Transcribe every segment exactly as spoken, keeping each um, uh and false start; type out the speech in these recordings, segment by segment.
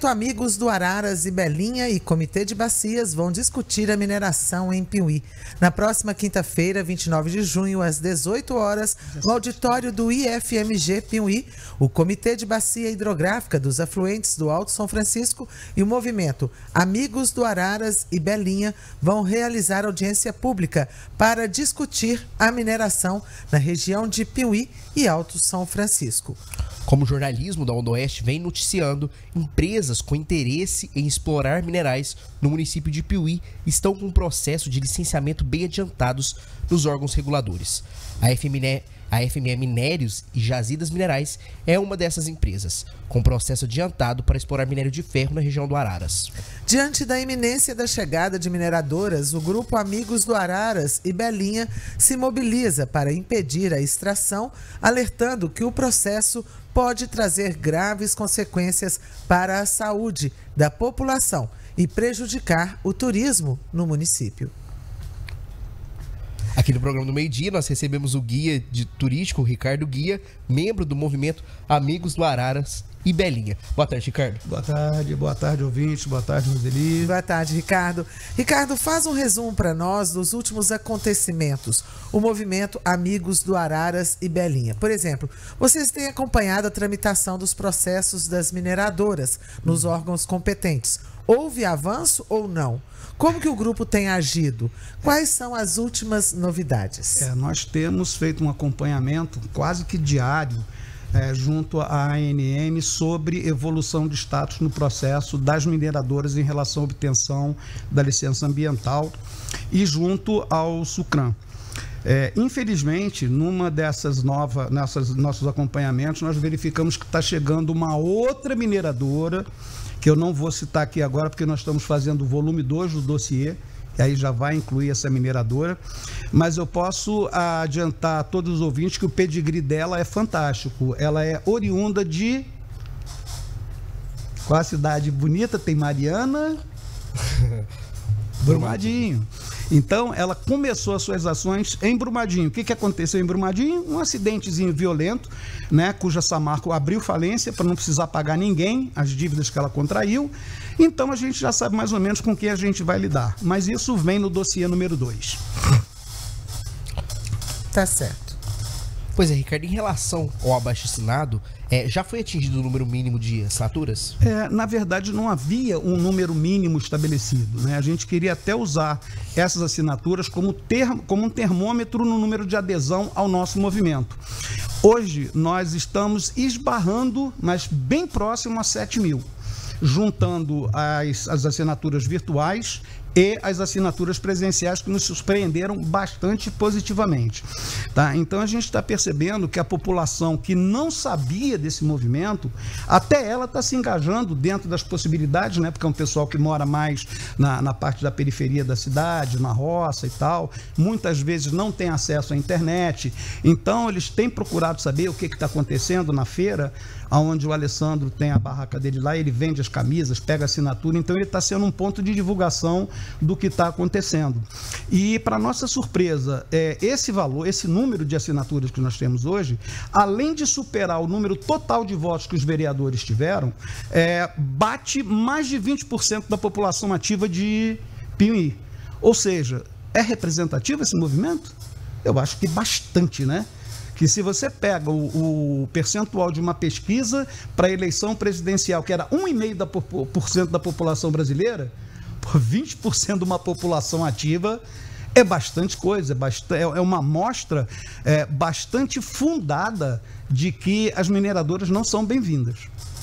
Amigos do Araras e Belinha e Comitê de Bacias vão discutir a mineração em Piuí. Na próxima quinta-feira, vinte e nove de junho, às dezoito horas, no auditório do I F M G Piuí, o Comitê de Bacia Hidrográfica dos Afluentes do Alto São Francisco e o movimento Amigos do Araras e Belinha vão realizar audiência pública para discutir a mineração na região de Piuí e Alto São Francisco. Como o jornalismo da Onda Oeste vem noticiando, empresas com interesse em explorar minerais no município de Piuí estão com um processo de licenciamento bem adiantados nos órgãos reguladores. A F M E, a F M E Minérios e Jazidas Minerais é uma dessas empresas, com processo adiantado para explorar minério de ferro na região do Araras. Diante da iminência da chegada de mineradoras, o grupo Amigos do Araras e Belinha se mobiliza para impedir a extração, alertando que o processo pode trazer graves consequências para a saúde da população e prejudicar o turismo no município. Aqui no programa do Meio-Dia, nós recebemos o guia de turístico, Ricardo Guia, membro do movimento Amigos do Araras e Belinha. Boa tarde, Ricardo. Boa tarde, boa tarde, ouvintes, boa tarde, Roseli. Boa tarde, Ricardo. Ricardo, faz um resumo para nós dos últimos acontecimentos, o movimento Amigos do Araras e Belinha. Por exemplo, vocês têm acompanhado a tramitação dos processos das mineradoras nos órgãos competentes. Houve avanço ou não? Como que o grupo tem agido? Quais são as últimas novidades? É, nós temos feito um acompanhamento quase que diário é, junto à A N M sobre evolução de status no processo das mineradoras em relação à obtenção da licença ambiental e junto ao SUCRAM. É, infelizmente, numa dessas novas, nessas nossos acompanhamentos, nós verificamos que está chegando uma outra mineradora, que eu não vou citar aqui agora, porque nós estamos fazendo o volume dois do dossiê, e aí já vai incluir essa mineradora, mas eu posso adiantar a todos os ouvintes que o pedigree dela é fantástico. Ela é oriunda de... Qual a cidade bonita? Tem Mariana... Brumadinho. Então, ela começou as suas ações em Brumadinho. O que, que aconteceu em Brumadinho? Um acidentezinho violento, né, cuja Samarco abriu falência para não precisar pagar ninguém as dívidas que ela contraiu. Então, a gente já sabe mais ou menos com quem a gente vai lidar. Mas isso vem no dossiê número dois. Tá certo. Pois é, Ricardo, em relação ao abaixo-assinado, é, já foi atingido o número mínimo de assinaturas? É, na verdade, não havia um número mínimo estabelecido, né? A gente queria até usar essas assinaturas como, termo, como um termômetro no número de adesão ao nosso movimento. Hoje, nós estamos esbarrando, mas bem próximo a sete mil, juntando as, as assinaturas virtuais e as assinaturas presenciais, que nos surpreenderam bastante positivamente. Tá? Então a gente está percebendo que a população que não sabia desse movimento, até ela está se engajando dentro das possibilidades, né? Porque é um pessoal que mora mais na, na parte da periferia da cidade, na roça e tal, muitas vezes não tem acesso à internet, então eles têm procurado saber o que está acontecendo na feira, onde o Alessandro tem a barraca dele lá, ele vende as camisas, pega a assinatura, então ele está sendo um ponto de divulgação do que está acontecendo. E, para nossa surpresa, é, esse valor, esse número de assinaturas que nós temos hoje, além de superar o número total de votos que os vereadores tiveram, é, bate mais de vinte por cento da população ativa de Piuí. Ou seja, é representativo esse movimento? Eu acho que bastante, né? Que se você pega o, o percentual de uma pesquisa para a eleição presidencial, que era um vírgula cinco por cento da população brasileira, por vinte por cento de uma população ativa, é bastante coisa, é, bastante, é uma amostra é, bastante fundada de que as mineradoras não são bem-vindas.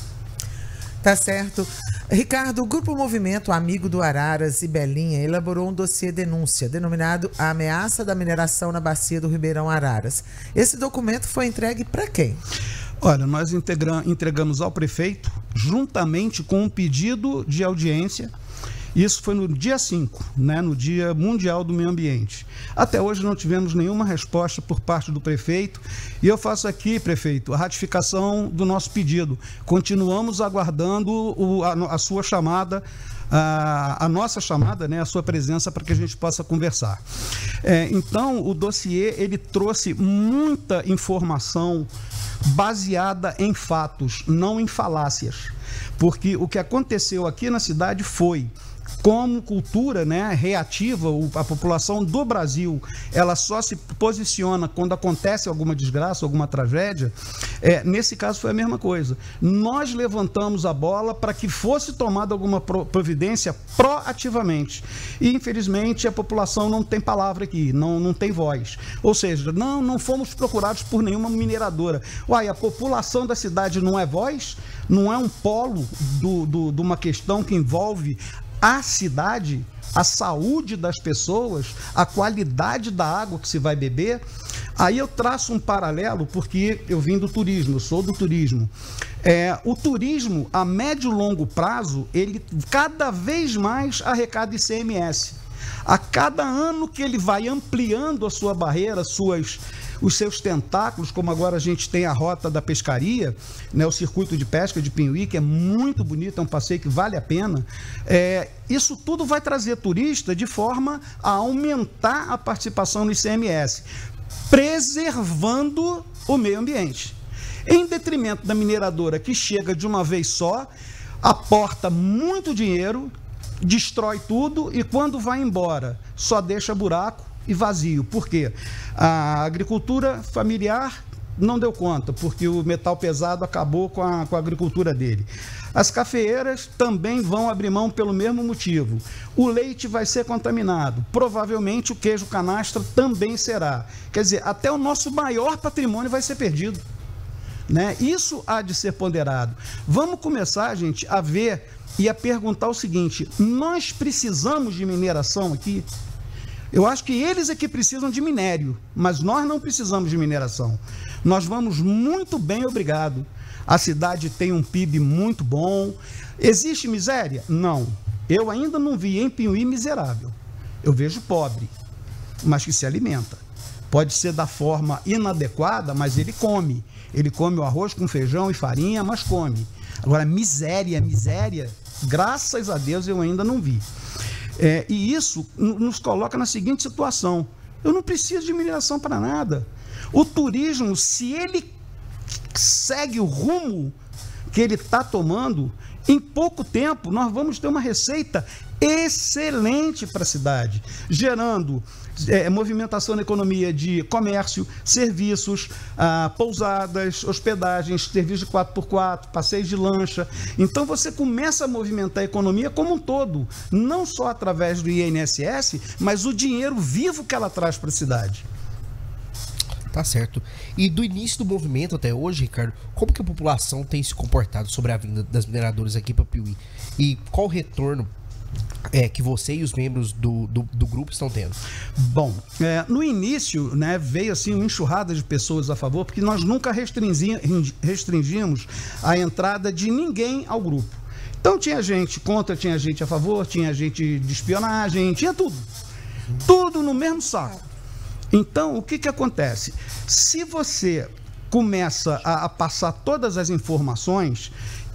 Tá certo. Ricardo, o Grupo Movimento Amigo do Araras e Belinha elaborou um dossiê denúncia, denominado A Ameaça da Mineração na Bacia do Ribeirão Araras. Esse documento foi entregue para quem? Olha, nós integra- entregamos ao prefeito, juntamente com um pedido de audiência. Isso foi no dia cinco, né, no Dia Mundial do Meio Ambiente. Até hoje não tivemos nenhuma resposta por parte do prefeito. E eu faço aqui, prefeito, a ratificação do nosso pedido. Continuamos aguardando o, a, a sua chamada, a, a nossa chamada, né, a sua presença para que a gente possa conversar. É, então, o dossiê ele trouxe muita informação baseada em fatos, não em falácias. porque o que aconteceu aqui na cidade foi, como cultura, né, reativa, a população do Brasil, ela só se posiciona quando acontece alguma desgraça, alguma tragédia. É, nesse caso foi a mesma coisa. Nós levantamos a bola para que fosse tomada alguma providência proativamente. E, infelizmente, a população não tem palavra aqui, não, não tem voz. Ou seja, não, não fomos procurados por nenhuma mineradora. Uai, a população da cidade não é voz? Não é um polo do, do, de uma questão que envolve a cidade, a saúde das pessoas, a qualidade da água que se vai beber? Aí eu traço um paralelo, porque eu vim do turismo, eu sou do turismo. É, o turismo, a médio e longo prazo, ele cada vez mais arrecada I C M S. A cada ano que ele vai ampliando a sua barreira, suas... os seus tentáculos, como agora a gente tem a rota da pescaria, né, o circuito de pesca de Pinhuí, que é muito bonito, é um passeio que vale a pena. É, isso tudo vai trazer turista de forma a aumentar a participação no I C M S, preservando o meio ambiente. Em detrimento da mineradora, que chega de uma vez só, aporta muito dinheiro, destrói tudo e quando vai embora só deixa buraco e vazio. Por quê? A agricultura familiar não deu conta, porque o metal pesado acabou com a, com a agricultura dele. As cafeeiras também vão abrir mão pelo mesmo motivo. O leite vai ser contaminado. Provavelmente o queijo canastra também será. Quer dizer, até o nosso maior patrimônio vai ser perdido, né? Isso há de ser ponderado. Vamos começar, gente, a ver e a perguntar o seguinte: nós precisamos de mineração aqui? Eu acho que eles é que precisam de minério, mas nós não precisamos de mineração. Nós vamos muito bem, obrigado. A cidade tem um P I B muito bom. Existe miséria? Não. Eu ainda não vi em Pinhuí miserável. Eu vejo pobre, mas que se alimenta. Pode ser da forma inadequada, mas ele come. Ele come o arroz com feijão e farinha, mas come. Agora, miséria, miséria, graças a Deus eu ainda não vi. É, e isso nos coloca na seguinte situação: eu não preciso de mineração para nada. O turismo, se ele segue o rumo que ele está tomando, em pouco tempo nós vamos ter uma receita excelente para a cidade, gerando é, movimentação na economia de comércio, serviços, ah, pousadas, hospedagens, serviço de quatro por quatro, passeios de lancha. Então você começa a movimentar a economia como um todo, não só através do I N S S, mas o dinheiro vivo que ela traz para a cidade. Tá certo. E do início do movimento até hoje, Ricardo, como que a população tem se comportado sobre a vinda das mineradoras aqui para Piuí? E qual o retorno é, que você e os membros do, do, do grupo estão tendo? Bom, é, no início, né, veio assim uma enxurrada de pessoas a favor, porque nós nunca restringi, restringimos a entrada de ninguém ao grupo. Então tinha gente contra, tinha gente a favor, tinha gente de espionagem, tinha tudo. Tudo no mesmo saco. Então, o que que acontece? Se você começa a, a passar todas as informações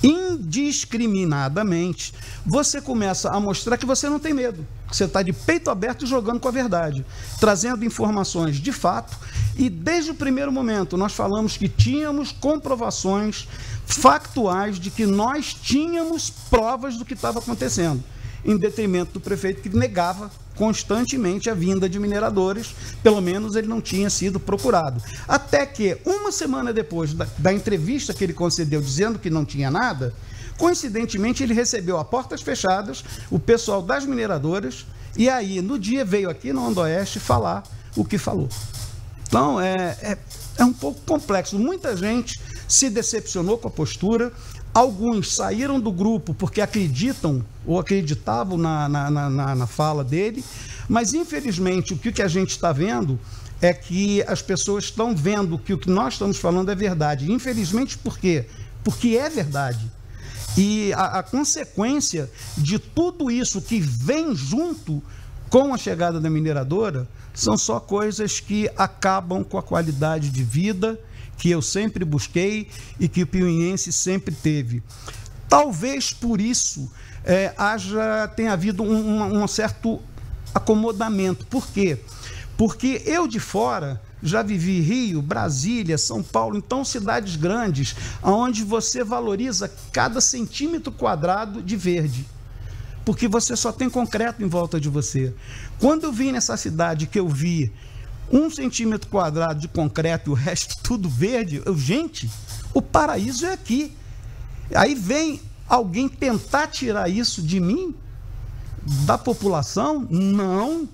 indiscriminadamente, você começa a mostrar que você não tem medo, que você está de peito aberto e jogando com a verdade, trazendo informações de fato. E desde o primeiro momento nós falamos que tínhamos comprovações factuais de que nós tínhamos provas do que estava acontecendo, em detrimento do prefeito, que negava constantemente a vinda de mineradores, pelo menos ele não tinha sido procurado. Até que, uma semana depois da, da entrevista que ele concedeu dizendo que não tinha nada, coincidentemente ele recebeu a portas fechadas o pessoal das mineradoras, e aí no dia veio aqui no Ondoeste falar o que falou. Então é, é, é um pouco complexo. Muita gente se decepcionou com a postura. Alguns saíram do grupo porque acreditam ou acreditavam na, na, na, na fala dele, mas infelizmente o que a gente está vendo é que as pessoas estão vendo que o que nós estamos falando é verdade. Infelizmente, por quê? Porque é verdade. E a, a consequência de tudo isso que vem junto com a chegada da mineradora são só coisas que acabam com a qualidade de vida que eu sempre busquei e que o piuiense sempre teve. Talvez por isso é, haja, tenha havido um, um, um certo acomodamento. Por quê? Porque eu de fora já vivi Rio, Brasília, São Paulo, então cidades grandes, onde você valoriza cada centímetro quadrado de verde, porque você só tem concreto em volta de você. Quando eu vim nessa cidade que eu vi um centímetro quadrado de concreto e o resto tudo verde, eu, gente, o paraíso é aqui. Aí vem alguém tentar tirar isso de mim, da população? Não.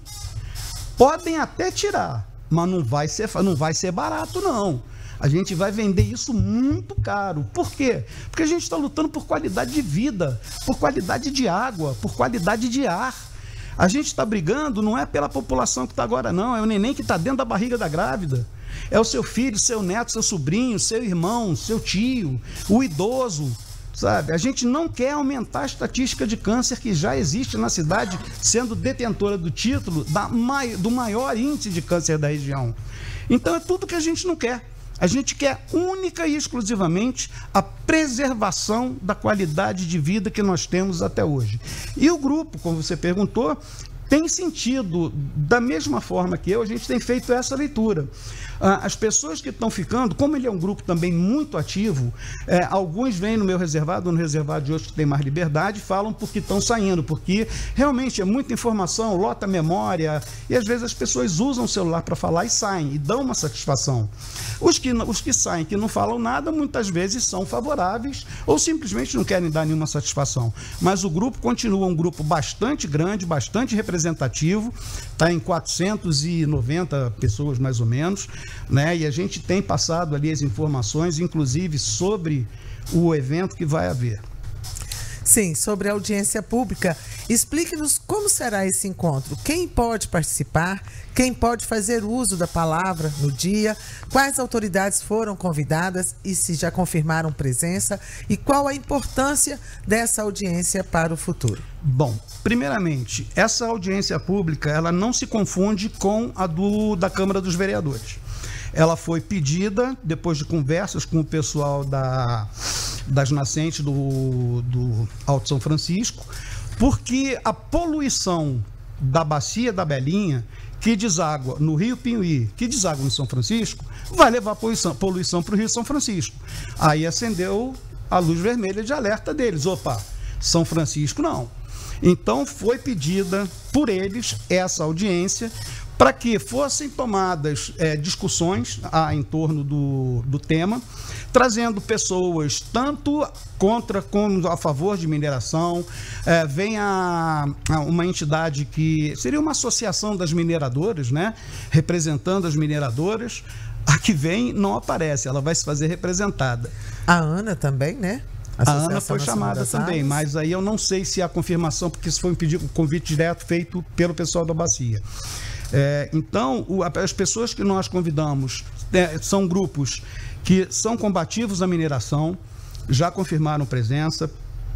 Podem até tirar, mas não vai ser, não vai ser barato, não. A gente vai vender isso muito caro. Por quê? Porque a gente está lutando por qualidade de vida, por qualidade de água, por qualidade de ar. A gente está brigando não é pela população que está agora, não. É o neném que está dentro da barriga da grávida. É o seu filho, seu neto, seu sobrinho, seu irmão, seu tio, o idoso. Sabe? A gente não quer aumentar a estatística de câncer que já existe na cidade, sendo detentora do título da, do maior índice de câncer da região. Então é tudo que a gente não quer. A gente quer única e exclusivamente a preservação da qualidade de vida que nós temos até hoje. E o grupo, como você perguntou, tem sentido, da mesma forma que eu, a gente tem feito essa leitura. As pessoas que estão ficando, como ele é um grupo também muito ativo, é, alguns vêm no meu reservado, no reservado de hoje que tem mais liberdade, falam porque estão saindo, porque realmente é muita informação, lota a memória, e às vezes as pessoas usam o celular para falar e saem, e dão uma satisfação. Os que, os que saem, que não falam nada, muitas vezes são favoráveis, ou simplesmente não querem dar nenhuma satisfação. Mas o grupo continua um grupo bastante grande, bastante representativo, está em quatrocentas e noventa pessoas mais ou menos, né? E a gente tem passado ali as informações, inclusive sobre o evento que vai haver. Sim, sobre a audiência pública, explique-nos como será esse encontro, quem pode participar, quem pode fazer uso da palavra no dia, quais autoridades foram convidadas e se já confirmaram presença e qual a importância dessa audiência para o futuro. Bom, primeiramente, essa audiência pública, ela não se confunde com a do, da Câmara dos Vereadores. Ela foi pedida depois de conversas com o pessoal da, das nascentes do, do Alto São Francisco, porque a poluição da bacia da Belinha, que deságua no Rio Pinhuí, que deságua no São Francisco, vai levar poluição, poluição para o Rio São Francisco. Aí acendeu a luz vermelha de alerta deles. Opa, São Francisco não. Então foi pedida por eles essa audiência para que fossem tomadas é, discussões ah, em torno do, do tema, trazendo pessoas tanto contra como a favor de mineração. É, vem a, a uma entidade que seria uma associação das mineradoras, né, representando as mineradoras. A que vem não aparece, ela vai se fazer representada. A Ana também, né? A Ana foi chamada também, mas aí eu não sei se há confirmação, porque isso foi um pedido, um convite direto feito pelo pessoal da bacia. É, então, o, as pessoas que nós convidamos é, são grupos que são combativos à mineração, já confirmaram presença.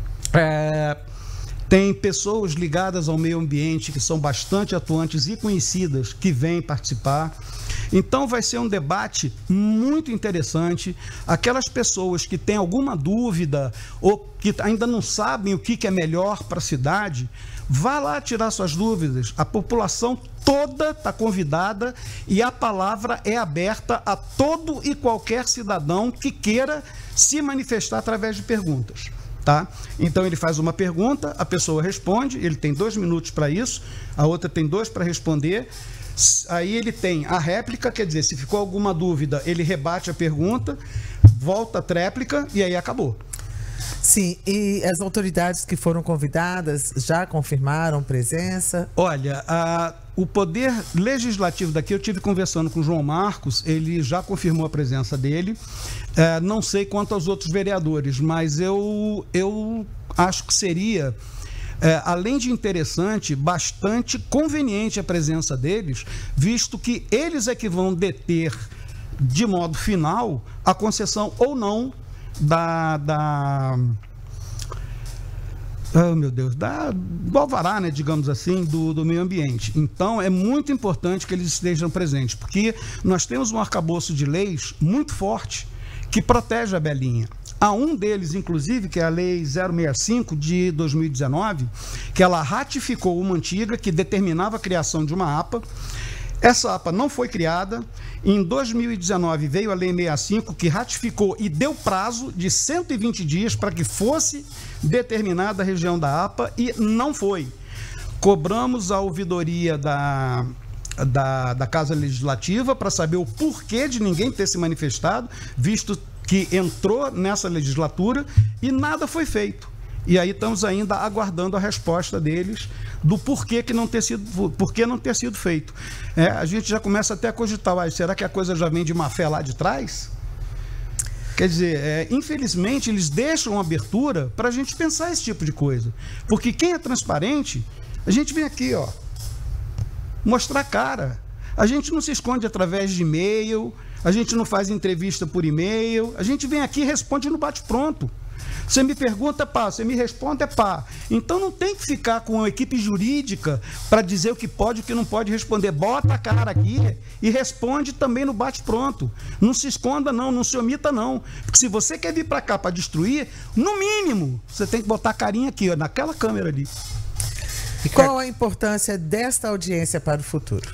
É, tem pessoas ligadas ao meio ambiente que são bastante atuantes e conhecidas que vêm participar. Então vai ser um debate muito interessante. Aquelas pessoas que têm alguma dúvida ou que ainda não sabem o que é melhor para a cidade, vá lá tirar suas dúvidas. A população toda está convidada e a palavra é aberta a todo e qualquer cidadão que queira se manifestar através de perguntas. Tá? Então ele faz uma pergunta, a pessoa responde, ele tem dois minutos para isso, a outra tem dois para responder. Aí ele tem a réplica, quer dizer, se ficou alguma dúvida, ele rebate a pergunta, volta a tréplica e aí acabou. Sim, e as autoridades que foram convidadas já confirmaram presença? Olha, a, o poder legislativo daqui, eu tive conversando com o João Marcos, ele já confirmou a presença dele. É, não sei quanto aos outros vereadores, mas eu, eu acho que seria... É, além de interessante, bastante conveniente a presença deles, visto que eles é que vão deter de modo final a concessão ou não da, da oh, meu Deus, da, do alvará, né, digamos assim, do, do meio ambiente. Então é muito importante que eles estejam presentes, porque nós temos um arcabouço de leis muito forte que protege a Belinha. Há um deles, inclusive, que é a Lei zero sessenta e cinco de dois mil e dezenove, que ela ratificou uma antiga que determinava a criação de uma APA. Essa APA não foi criada. Em dois mil e dezenove veio a Lei sessenta e cinco, que ratificou e deu prazo de cento e vinte dias para que fosse determinada a região da APA, e não foi. Cobramos a ouvidoria da, da, da Casa Legislativa para saber o porquê de ninguém ter se manifestado, visto que entrou nessa legislatura, e nada foi feito. E aí estamos ainda aguardando a resposta deles do porquê que não ter sido, porquê não ter sido feito. É, a gente já começa até a cogitar, ah, será que a coisa já vem de má fé lá de trás? Quer dizer, é, infelizmente eles deixam abertura para a gente pensar esse tipo de coisa. Porque quem é transparente, a gente vem aqui, ó, mostrar a cara. A gente não se esconde através de e-mail, a gente não faz entrevista por e-mail, a gente vem aqui e responde no bate-pronto. Você me pergunta, pá, você me responde, é pá. Então não tem que ficar com a equipe jurídica para dizer o que pode e o que não pode responder. Bota a cara aqui e responde também no bate-pronto. Não se esconda não, não se omita não. Porque se você quer vir para cá para destruir, no mínimo, você tem que botar a carinha aqui, ó, naquela câmera ali. E qual a importância desta audiência para o futuro?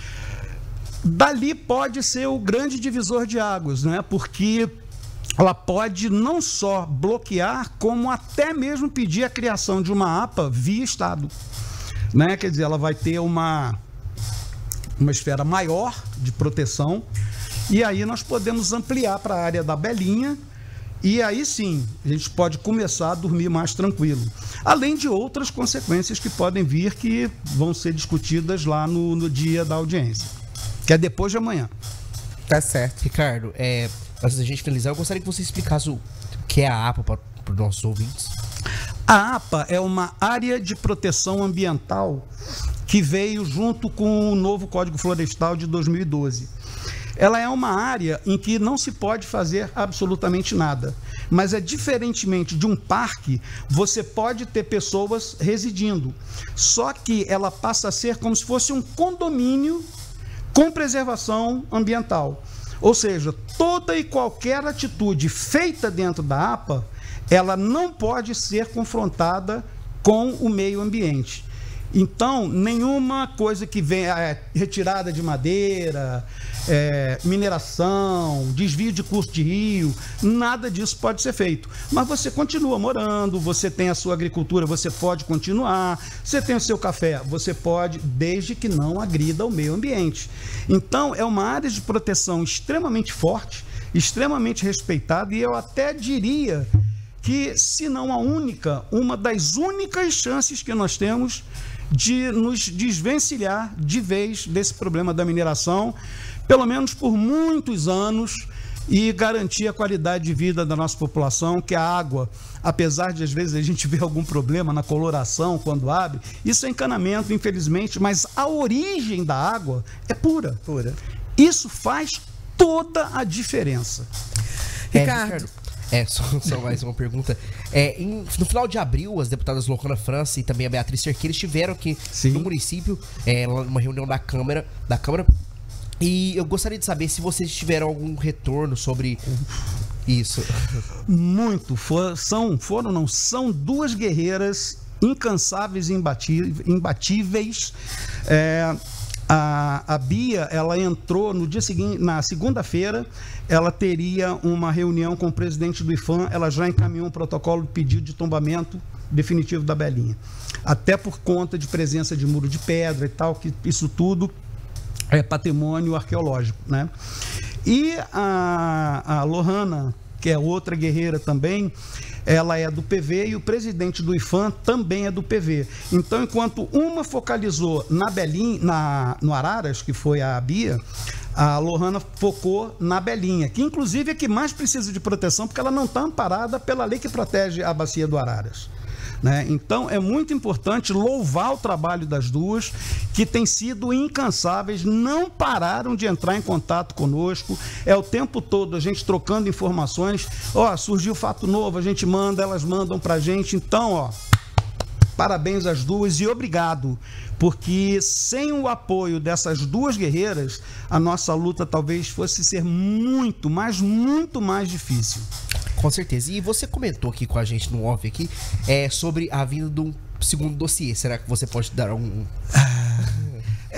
Dali pode ser o grande divisor de águas, né? Porque ela pode não só bloquear, como até mesmo pedir a criação de uma APA via Estado, né? Quer dizer, ela vai ter uma, uma esfera maior de proteção, e aí nós podemos ampliar para a área da Belinha, e aí sim, a gente pode começar a dormir mais tranquilo. Além de outras consequências que podem vir, que vão ser discutidas lá no, no dia da audiência, que é depois de amanhã. Tá certo. Ricardo, é... antes da gente finalizar, eu gostaria que você explicasse o que é a APA para, para os nossos ouvintes. A APA é uma área de proteção ambiental que veio junto com o novo Código Florestal de dois mil e doze. Ela é uma área em que não se pode fazer absolutamente nada, mas é diferentemente de um parque, você pode ter pessoas residindo, só que ela passa a ser como se fosse um condomínio com preservação ambiental. Ou seja, toda e qualquer atitude feita dentro da APA, ela não pode ser confrontada com o meio ambiente. Então, nenhuma coisa que venha, é, retirada de madeira, é, mineração, desvio de curso de rio, nada disso pode ser feito. Mas você continua morando, você tem a sua agricultura, você pode continuar, você tem o seu café, você pode, desde que não agrida o meio ambiente. Então, é uma área de proteção extremamente forte, extremamente respeitada, e eu até diria que, se não a única, uma das únicas chances que nós temos de nos desvencilhar de vez desse problema da mineração, pelo menos por muitos anos, e garantir a qualidade de vida da nossa população, que a água, apesar de às vezes a gente ver algum problema na coloração quando abre, isso é encanamento, infelizmente, mas a origem da água é pura. Pura. Isso faz toda a diferença. É, Ricardo. Ricardo. É, só, só mais uma pergunta. É, em, no final de abril, as deputadas Loucana França e também a Beatriz Cerqueira estiveram aqui Sim. no município, é, numa reunião da Câmara, da Câmara. E eu gostaria de saber se vocês tiveram algum retorno sobre isso. Muito. For, são, foram, não, são duas guerreiras incansáveis e imbatíveis. É, a, a Bia, ela entrou no dia seguinte, na segunda-feira, ela teria uma reunião com o presidente do IPHAN, ela já encaminhou um protocolo de pedido de tombamento definitivo da Belinha. Até por conta de presença de muro de pedra e tal, que isso tudo é patrimônio arqueológico, né? E a, a Lohana, que é outra guerreira também, ela é do P V, e o presidente do IPHAN também é do P V. Então, enquanto uma focalizou na Belinha, na, no Araras, que foi a Bia, a Lohana focou na Belinha, que inclusive é que mais precisa de proteção, porque ela não está amparada pela lei que protege a bacia do Araras, né? Então é muito importante louvar o trabalho das duas, que têm sido incansáveis, não pararam de entrar em contato conosco, é o tempo todo a gente trocando informações. Ó, surgiu fato novo, a gente manda, elas mandam pra gente. Então, ó, parabéns às duas e obrigado, porque sem o apoio dessas duas guerreiras, a nossa luta talvez fosse ser muito, mas muito mais difícil. Com certeza. E você comentou aqui com a gente no off aqui, é, sobre a vinda de um segundo dossiê. Será que você pode dar um...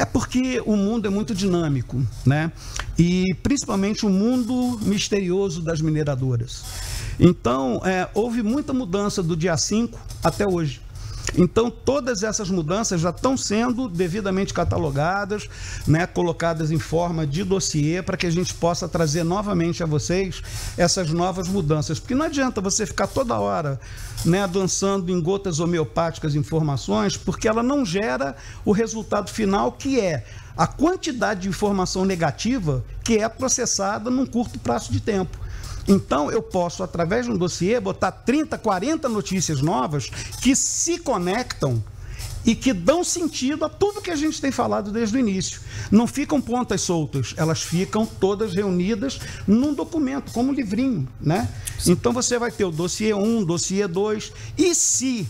É porque o mundo é muito dinâmico, né? E principalmente o mundo misterioso das mineradoras. Então, é, houve muita mudança do dia cinco até hoje. Então, todas essas mudanças já estão sendo devidamente catalogadas, né, colocadas em forma de dossiê para que a gente possa trazer novamente a vocês essas novas mudanças. Porque não adianta você ficar toda hora, né, dançando em gotas homeopáticas informações, porque ela não gera o resultado final, que é a quantidade de informação negativa que é processada num curto prazo de tempo. Então, eu posso, através de um dossiê, botar trinta, quarenta notícias novas que se conectam e que dão sentido a tudo que a gente tem falado desde o início. Não ficam pontas soltas, elas ficam todas reunidas num documento, como um livrinho, né? Então, você vai ter o dossiê um, dossiê dois, e se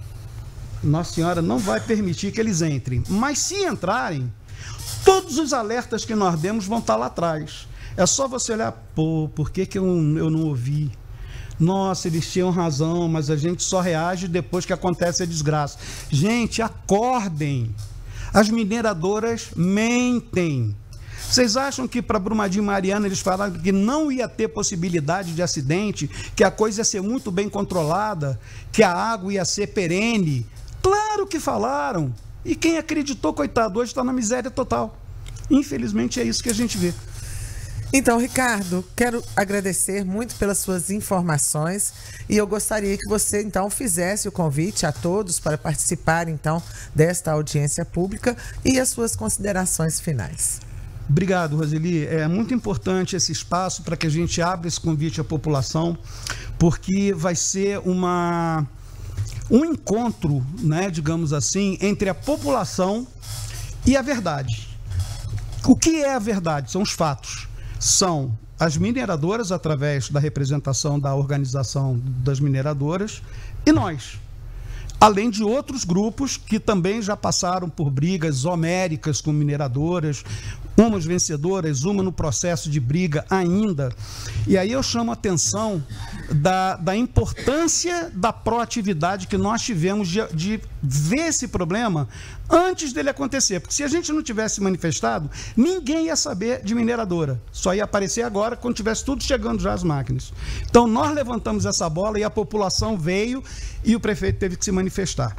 Nossa Senhora não vai permitir que eles entrem, mas se entrarem, todos os alertas que nós demos vão estar lá atrás. É só você olhar, pô, por que, que eu, eu não ouvi? Nossa, eles tinham razão, mas a gente só reage depois que acontece a desgraça. Gente, acordem. As mineradoras mentem. Vocês acham que para Brumadinho e Mariana eles falaram que não ia ter possibilidade de acidente, que a coisa ia ser muito bem controlada, que a água ia ser perene? Claro que falaram. E quem acreditou, coitado, hoje está na miséria total. Infelizmente é isso que a gente vê. Então, Ricardo, quero agradecer muito pelas suas informações e eu gostaria que você, então, fizesse o convite a todos para participar, então, desta audiência pública e as suas considerações finais. Obrigado, Roseli. É muito importante esse espaço para que a gente abra esse convite à população, porque vai ser uma, um encontro, né, digamos assim, entre a população e a verdade. O que é a verdade? São os fatos. São as mineradoras, através da representação da organização das mineradoras, e nós. Além de outros grupos que também já passaram por brigas homéricas com mineradoras, umas vencedoras, uma no processo de briga ainda. E aí eu chamo a atenção da, da importância da proatividade que nós tivemos de, de ver esse problema antes dele acontecer. Porque se a gente não tivesse manifestado, ninguém ia saber de mineradora. Só ia aparecer agora quando tivesse tudo chegando já às máquinas. Então nós levantamos essa bola e a população veio e o prefeito teve que se manifestar.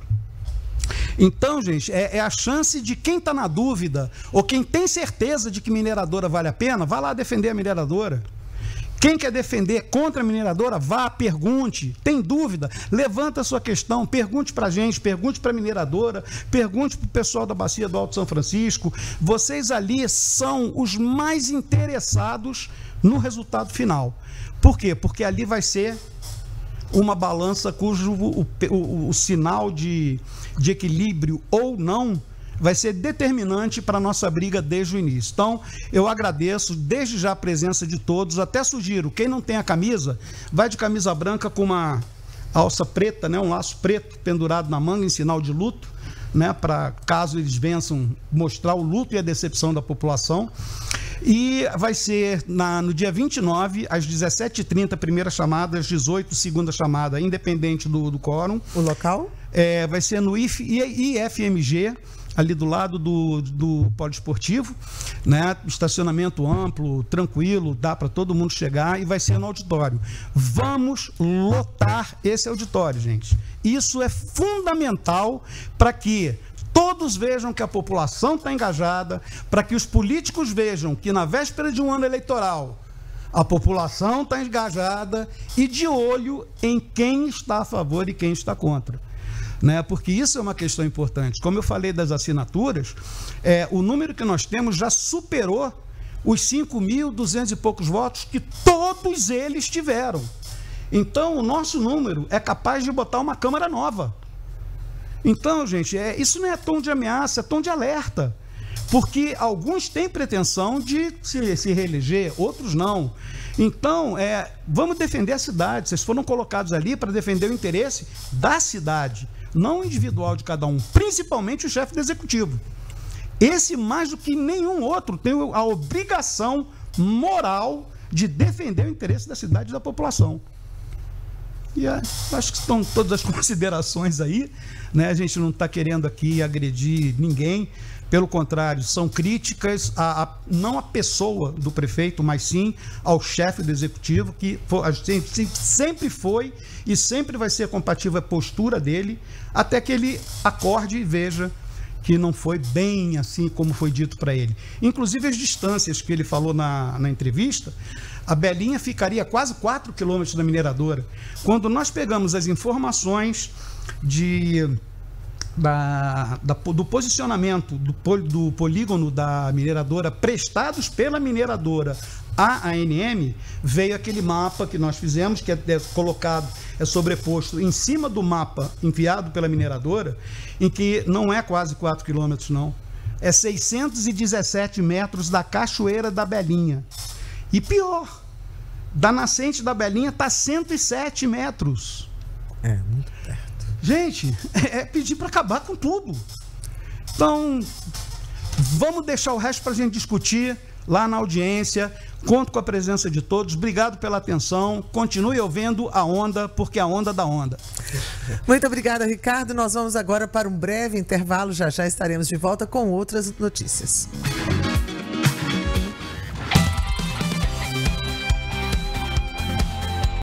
Então, gente, é, é a chance de quem está na dúvida ou quem tem certeza de que mineradora vale a pena, vá lá defender a mineradora. Quem quer defender contra a mineradora, vá, pergunte. Tem dúvida? Levanta a sua questão, pergunte para a gente, pergunte para a mineradora, pergunte para o pessoal da Bacia do Alto São Francisco. Vocês ali são os mais interessados no resultado final. Por quê? Porque ali vai ser uma balança cujo o, o, o sinal de, de equilíbrio ou não vai ser determinante para a nossa briga desde o início. Então, eu agradeço desde já a presença de todos, até sugiro, quem não tem a camisa, vai de camisa branca com uma alça preta, né, um laço preto pendurado na manga em sinal de luto, né, para caso eles vençam mostrar o luto e a decepção da população. E vai ser na, no dia vinte e nove, às dezessete e trinta, primeira chamada, às dezoito, segunda chamada, independente do, do quórum. O local? É, vai ser no I F M G, ali do lado do, do poliesportivo, né? Estacionamento amplo, tranquilo, dá para todo mundo chegar, e vai ser no auditório. Vamos lotar esse auditório, gente. Isso é fundamental para que todos vejam que a população está engajada, para que os políticos vejam que na véspera de um ano eleitoral a população está engajada e de olho em quem está a favor e quem está contra. Né? Porque isso é uma questão importante. Como eu falei das assinaturas, é, o número que nós temos já superou os cinco mil e duzentos e poucos votos que todos eles tiveram. Então, o nosso número é capaz de botar uma Câmara nova. Então, gente, é, isso não é tom de ameaça, é tom de alerta. Porque alguns têm pretensão de se, se reeleger, outros não. Então, é, vamos defender a cidade. Vocês foram colocados ali para defender o interesse da cidade, não individual de cada um, principalmente o chefe do executivo. Esse, mais do que nenhum outro, tem a obrigação moral de defender o interesse da cidade e da população. E é, acho que estão todas as considerações aí, né? A gente não está querendo aqui agredir ninguém, pelo contrário, são críticas a, a, não à pessoa do prefeito, mas sim ao chefe do executivo, que for, a gente sempre foi e sempre vai ser compatível a postura dele, até que ele acorde e veja que não foi bem assim como foi dito para ele. Inclusive as distâncias que ele falou na, na entrevista, a Belinha ficaria quase quatro quilômetros da mineradora. Quando nós pegamos as informações de... Da, da, do posicionamento do, pol, do polígono da mineradora prestados pela mineradora à A N M, veio aquele mapa que nós fizemos, que é, é colocado, é sobreposto em cima do mapa enviado pela mineradora, em que não é quase quatro quilômetros, não. É seiscentos e dezessete metros da Cachoeira da Belinha. E pior, da nascente da Belinha está cento e sete metros. É, muito perto. Gente, é pedir para acabar com tudo. Então, vamos deixar o resto para a gente discutir lá na audiência. Conto com a presença de todos. Obrigado pela atenção. Continue ouvindo a Onda, porque a Onda dá onda. Muito obrigada, Ricardo. Nós vamos agora para um breve intervalo. Já já estaremos de volta com outras notícias.